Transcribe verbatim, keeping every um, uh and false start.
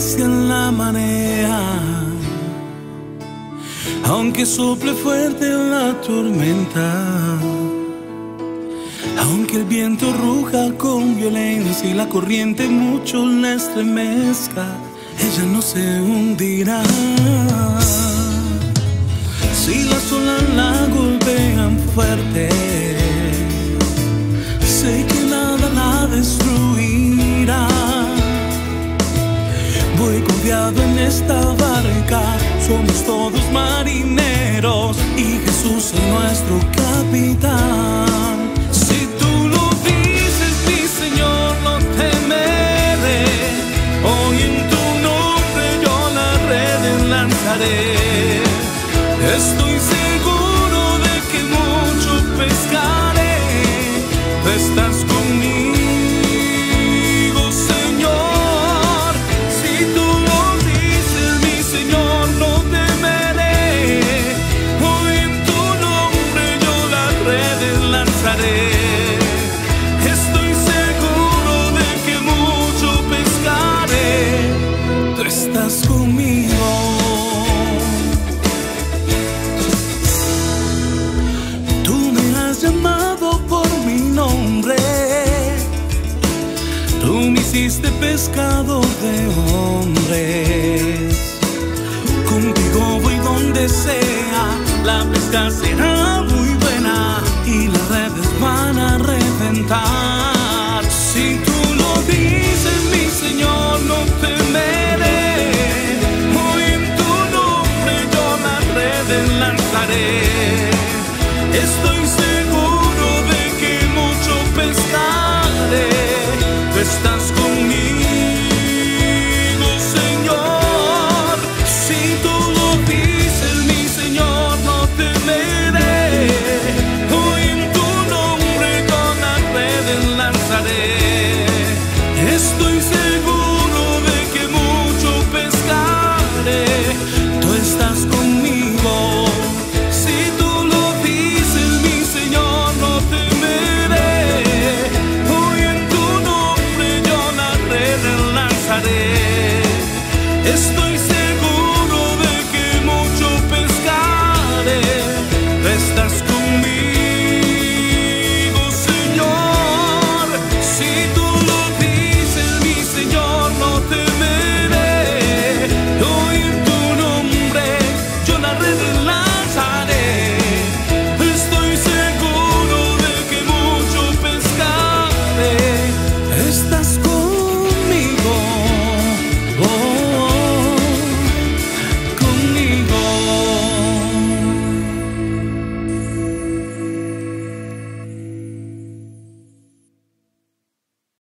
arrecia la marea, aunque sople fuerte la tormenta, aunque el viento ruja con violencia y la corriente mucho la estremezca, ella no se hundirá. Si las olas la golpean fuerte, sé que nada la destruirá. Voy confiado en esta barca, somos todos marineros y Jesús es nuestro capitán. Si tú lo dices, mi Señor, no temeré. Hoy en tu nombre yo la red lanzaré. Estoy seguro de que mucho pescaré. Tú estás conmigo, Señor. Si tú lo dices, mi Señor, no temeré. Hoy en tu nombre yo las redes lanzaré. Estoy seguro de que mucho pescaré. Tú estás conmigo. Llamado por mi nombre, tú me hiciste pescador de hombres. Contigo voy donde sea, la pesca será muy buena y las redes van a reventar. Si tú lo dices, mi Señor, no temeré. Hoy en tu nombre yo las redes lanzaré. Estoy seguro